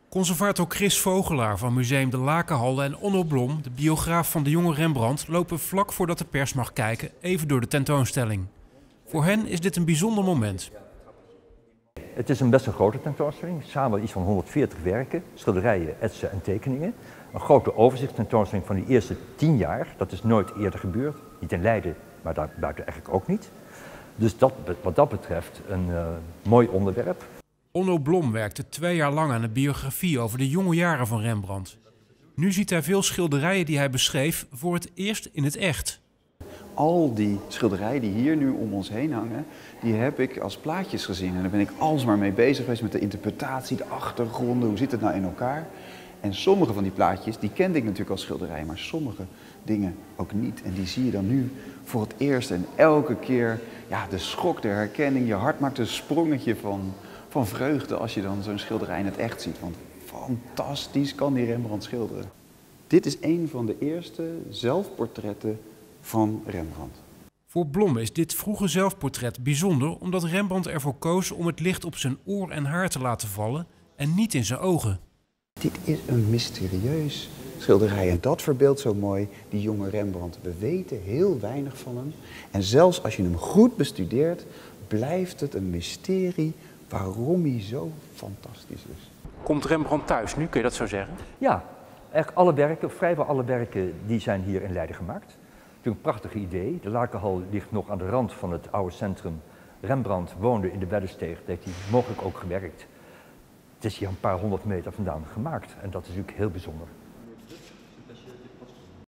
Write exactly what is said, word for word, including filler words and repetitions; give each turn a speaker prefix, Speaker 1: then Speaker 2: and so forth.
Speaker 1: Conservator Chris Vogelaar van Museum de Lakenhallen en Onno Blom, de biograaf van de jonge Rembrandt, lopen vlak voordat de pers mag kijken even door de tentoonstelling. Voor hen is dit een bijzonder moment.
Speaker 2: Het is een best een grote tentoonstelling, samen iets van honderdveertig werken, schilderijen, etsen en tekeningen. Een grote overzichtstentoonstelling van de eerste tien jaar, dat is nooit eerder gebeurd. Niet in Leiden, maar daarbuiten eigenlijk ook niet. Dus dat, wat dat betreft een uh, mooi onderwerp.
Speaker 1: Onno Blom werkte twee jaar lang aan een biografie over de jonge jaren van Rembrandt. Nu ziet hij veel schilderijen die hij beschreef voor het eerst in het echt.
Speaker 3: Al die schilderijen die hier nu om ons heen hangen, die heb ik als plaatjes gezien. En daar ben ik alsmaar mee bezig geweest met de interpretatie, de achtergronden, hoe zit het nou in elkaar. En sommige van die plaatjes, die kende ik natuurlijk als schilderij, maar sommige dingen ook niet. En die zie je dan nu voor het eerst en elke keer, ja, de schok, de herkenning, je hart maakt een sprongetje van, van vreugde als je dan zo'n schilderij in het echt ziet. Want fantastisch kan die Rembrandt schilderen. Dit is een van de eerste zelfportretten van Rembrandt.
Speaker 1: Voor Blom is dit vroege zelfportret bijzonder omdat Rembrandt ervoor koos om het licht op zijn oor en haar te laten vallen en niet in zijn ogen.
Speaker 3: Dit is een mysterieus schilderij en dat verbeeldt zo mooi die jonge Rembrandt. We weten heel weinig van hem en zelfs als je hem goed bestudeert, blijft het een mysterie waarom hij zo fantastisch is.
Speaker 1: Komt Rembrandt thuis nu, kun je dat zo zeggen?
Speaker 2: Ja, eigenlijk alle werken, vrijwel alle werken, die zijn hier in Leiden gemaakt. Natuurlijk een prachtig idee. De Lakenhal ligt nog aan de rand van het oude centrum. Rembrandt woonde in de Weddensteeg, daar heeft hij mogelijk ook gewerkt. Het is hier een paar honderd meter vandaan gemaakt en dat is natuurlijk heel bijzonder.